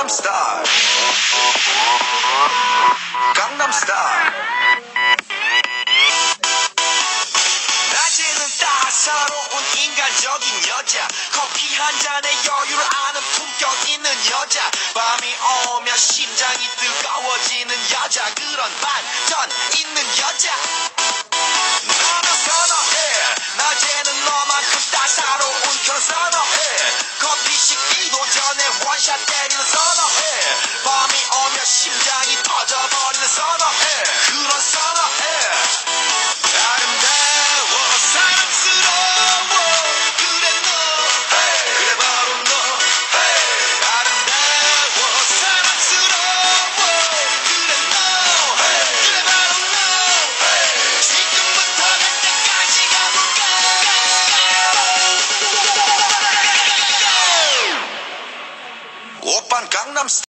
강남스타일 강남스타일 낮에는 따사로운 인간적인 여자 커피 한 잔에 여유를 아는 품격 있는 여자 밤이 오면 심장이 뜨거워지는 여자 그런 반전 있는 여자 너는 선어해 낮에는 너만큼 따사로운 그런 선어해 커피 식기도 전에 원샷 때리는 선어해 밤이 오면 심장이 터져버리는 선어해 그런 선어해 아름다워 사랑스러워 그래 너 그래 바로 너 아름다워 사랑스러워 그래 너 그래 바로 너 지금부터 갈 때까지 가볼까 오빤 강남스타일